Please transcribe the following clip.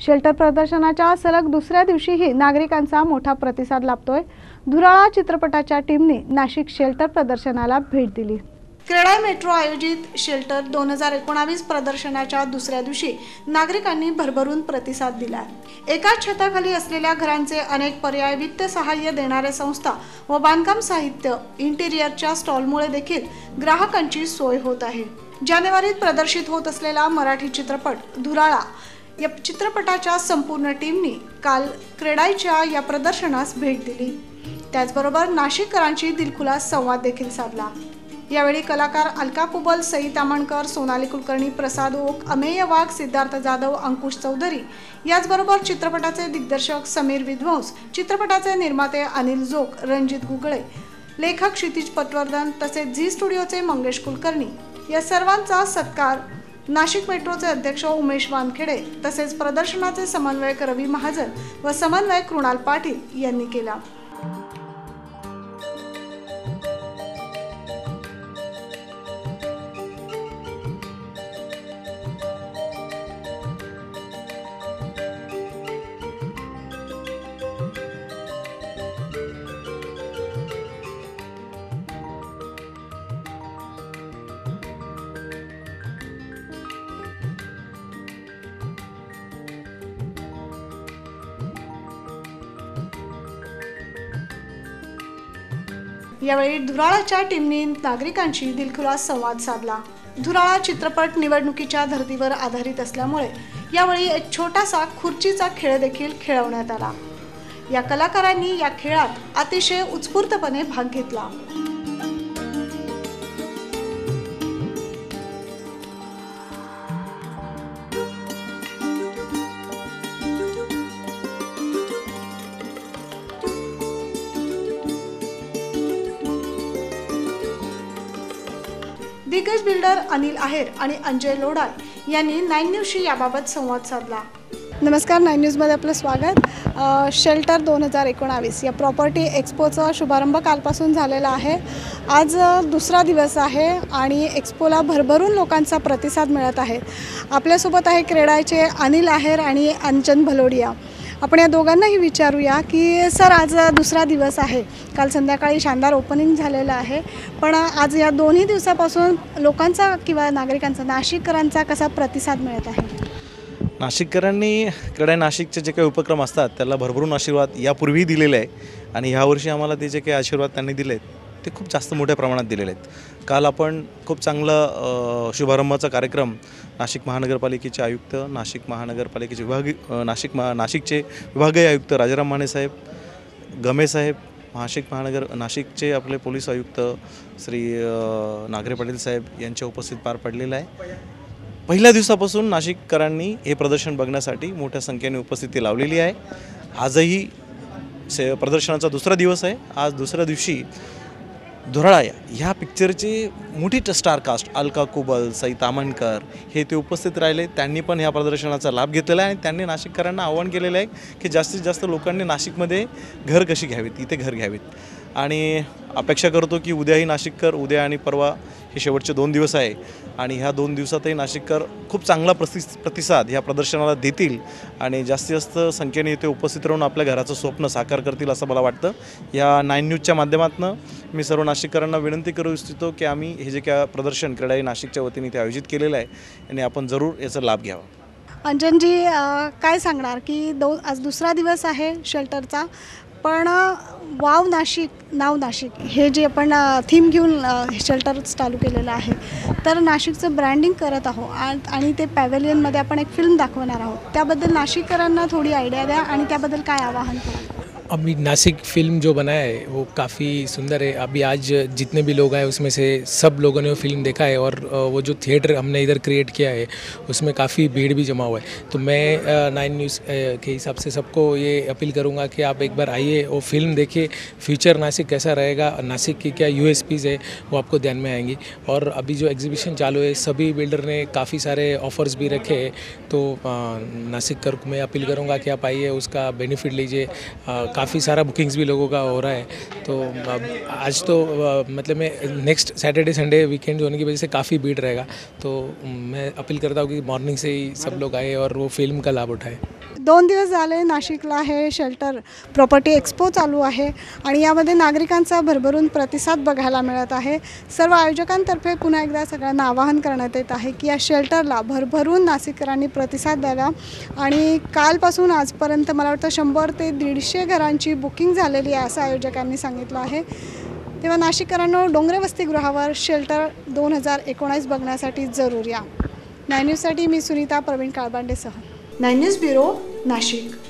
Shelter प्रदर्शनाच्या सलग दुसऱ्या दिवशीही नागरिकांचा मोठा प्रतिसाद लाभतोय। धुराळा चित्रपटाच्या टीमने नाशिक शेल्टर प्रदर्शनाला भेट दिली। क्रेडाई मेट्रो आयोजित शेल्टर 2019 प्रदर्शनाच्या दुसऱ्या दिवशी नागरिकांनी भरभरून प्रतिसाद दिला। एकाच छताखाली असलेल्या घरांचे अनेक पर्याय, वित्त सहाय्य देणारे संस्था व बांधकाम साहित्य, इंटिरियरच्या स्टॉलमुळे देखील ग्राहकांची सोय होत आहे। जानेवारीत प्रदर्शित होत असलेला मराठी चित्रपट धुराळा या चित्रपटाच्या संपूर्ण टीमने काल क्रेडाईच्या या प्रदर्शनास भेट दिली। त्याचबरोबर नाशिककरांची दिलखुलास संवाद देखील साधला। यावेळी कलाकार अलका कुबल, सई तामणकर, सोनाली कुलकर्णी, प्रसाद ओक, अमेय वाघ, सिद्धार्थ जाधव, अंकुश चौधरी याचबरोबर चित्रपटाचे दिग्दर्शक समीर विध्वंस, चित्रपटाचे निर्माते अनिल जोग, रणजित गुगळे, लेखक क्षितिज पटवर्धन तसेच झी स्टुडिओचे मंगेश कुलकर्णी या सर्वांचा सत्कार नाशिक मेट्रोचे अध्यक्ष उमेश वानखेडे तसेच प्रदर्शनाचे समन्वयक रवी महाजन व समन्वयक कृणाल पाटील यांनी केला। यावेळी धुराळाच्या टीमने नागरिकांशी दिलखुलास संवाद साधला। धुराळा चित्रपट निवडणुकीच्या धर्तीवर आधारित असल्यामुळे यावेळी एक छोटासा खुर्चीचा खेळ देखील खेळवण्यात आला। या कलाकारांनी या खेळात अतिशय उत्स्फूर्तपणे भाग घेतला। दिग्गज बिल्डर अनिल आहेर आणि अंजय लोढार यांनी 9 न्यूजशी याबाबत संवाद साधला। नमस्कार, 9 न्यूजमध्ये आपलं स्वागत। शेल्टर 2019 या प्रॉपर्टी एक्स्पोचा शुभारंभ कालपासून झालेला आहे। आज दुसरा दिवस आहे आणि एक्स्पोला भरभरून लोकांचा प्रतिसाद मिळत आहे। आपल्यासोबत आहे क्रेडाईचे अनिल आहेर आणि अंजन भलोडिया। आपण या दोघांनाही विचारूया की सर, आज दुसरा दिवस आहे, काल संध्याकाळी शानदार ओपनिंग झालेलं आहे, पण आज या दोन्ही दिवसापासून लोकांचा किंवा नागरिकांचा, नाशिककरांचा कसा प्रतिसाद मिळत आहे? नाशिककरांनी क्रेडाई नाशिकचे जे काही उपक्रम असतात त्याला भरभरून आशीर्वाद यापूर्वी दिलेले आहे आणि ह्यावर्षी आम्हाला ते जे काही आशीर्वाद त्यांनी दिलेत ते खूप जास्त मोठ्या प्रमाणात दिलेले आहेत। काल आपण खूप चांगला शुभारंभाचा कार्यक्रम नाशिक महानगरपालिकेचे आयुक्त, नाशिक महानगरपालिकेचे नाशिकचे विभागीय आयुक्त राजाराम माने साहेब, गमे साहेब, नाशिकचे आपले पोलीस आयुक्त श्री नागरे पाटील साहेब यांच्या उपस्थित पार पडलेला आहे। पहिल्या दिवसापासून नाशिककरांनी हे प्रदर्शन बघण्यासाठी मोठ्या संख्येने उपस्थिती लावलेली आहे। आजही प्रदर्शनाचा दुसरा दिवस आहे। आज दुसऱ्या दिवशी धुराळा ह्या पिक्चरची मोठी स्टार कास्ट अलका कुबल, सई तामणकर हे ते उपस्थित राहिले। त्यांनी पण ह्या प्रदर्शनाचा लाभ घेतलेला आहे आणि त्यांनी नाशिककरांना आवाहन केलेलं आहे की जास्तीत जास्त लोकांनी नाशिकमध्ये घर कशी घ्यावीत, इथे घर घ्यावीत आणि अपेक्षा करतो की उद्याही नाशिककर, उद्या आणि परवा हे शेवटचे 2 दिवस आहे आणि ह्या 2 दिवसातही नाशिककर खूप चांगला प्रतिसाद ह्या प्रदर्शनाला देतील आणि जास्तीत जास्त संख्येने इथे उपस्थित राहून आपल्या घराचं स्वप्न साकार करतील असं मला वाटतं। या 9 न्यूजच्या माध्यमातून मी सर्व नाशिककरांना विनंती करू इच्छितो की आम्ही हे जे काय प्रदर्शन क्रेडाई नाशिकच्या वतीने इथे आयोजित केलेलं आहे आणि आपण जरूर याचा लाभ घ्यावा। अंजनजी, काय सांगणार की आज दुसरा दिवस आहे शेल्टरचा, पण वाव नाशिक, नाव नाशिक हे जे आपण थीम घेऊन शेल्टर चालू केलेलं आहे, तर नाशिकचं ब्रँडिंग करत आहोत आणि ते पॅव्हेलियनमध्ये आपण एक फिल्म दाखवणार आहोत, त्याबद्दल नाशिककरांना थोडी आयडिया द्या आणि त्याबद्दल काय आवाहन कराल? अभी नासिक फिल्म जो बनाया है वो काफ़ी सुंदर है। अभी आज जितने भी लोग आए उसमें से सब लोगों ने वो फिल्म देखा है और वो जो थिएटर हमने इधर क्रिएट किया है उसमें काफ़ी भीड़ भी जमा हुआ है। तो मैं 9 न्यूज़ के हिसाब से सबको ये अपील करूँगा कि आप एक बार आइए, वो फिल्म देखिए, फ्यूचर नासिक कैसा रहेगा, नासिक की क्या USPs है वो आपको ध्यान में आएंगी। और अभी जो एग्जीबिशन चालू है सभी बिल्डर ने काफ़ी सारे ऑफ़र्स भी रखे हैं, तो नासिक कर मैं अपील करूँगा कि आप आइए, उसका बेनिफिट लीजिए। काफ़ी सारा बुकिंग्स भी लोगों का हो रहा है। तो आज तो मतलब मैं नेक्स्ट सैटरडे संडे वीकेंड होने की वजह से काफ़ी भीड़ रहेगा, तो मैं अपील करता हूँ कि मॉर्निंग से ही सब लोग आए और वो फिल्म का लाभ उठाए। 2 दिवस झाले नाशिकला हे शेल्टर प्रॉपर्टी एक्सपो चालू आहे आणि यामध्ये नागरिकांचा भरभरून प्रतिसाद बघायला मिळत आहे. सर्व आयोजकांतर्फे पुन्हा एकदा सगळ्यांना आवाहन करण्यात येत आहे की या शेल्टरला भरभरून नाशिककरांनी प्रतिसाद द्यावा. आणि कालपासून आजपर्यंत मला वाटतं 100 ते 150 घरांची बुकिंग झालेली आहे असं आयोजकांनी सांगितलं आहे. तेव्हा नाशिककरांनो, डोंगरे वसतिगृहावर शेल्टर 2019 बघण्यासाठी जरूर या. 9 न्यूजसाठी मी सुनीता प्रवीण काळबांडेसह 9 न्यूज ब्युरो, नाशिक.